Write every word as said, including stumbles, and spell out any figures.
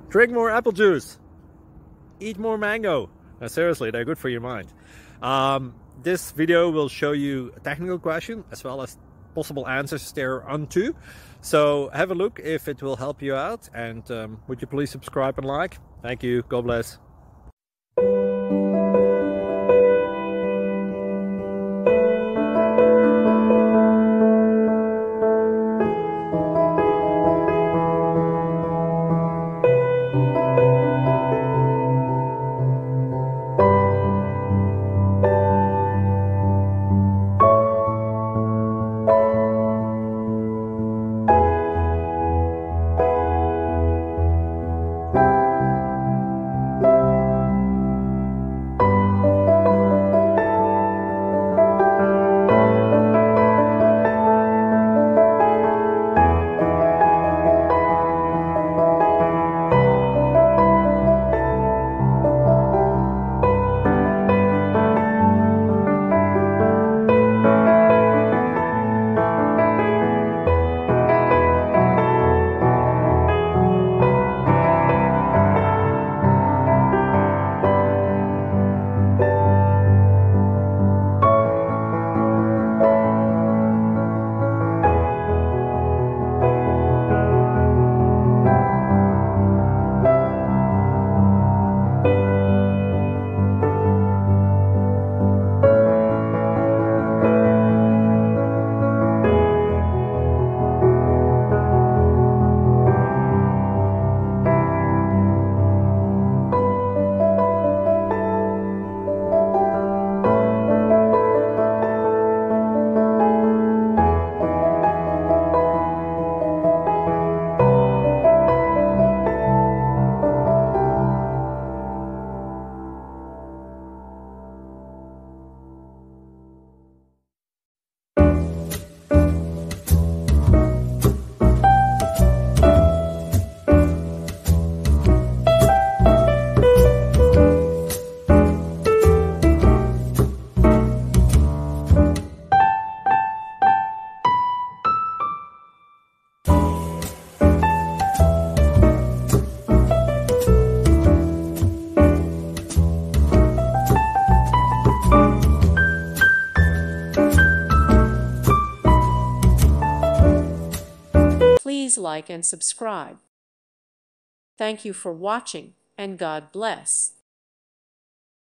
Drink more apple juice. Eat more mango. Now, seriously, they're good for your mind. Um, this video will show you a technical question as well as possible answers thereunto. So have a look if it will help you out, and um, would you please subscribe and like? Thank you. God bless. Please like and subscribe. Thank you for watching, and God bless.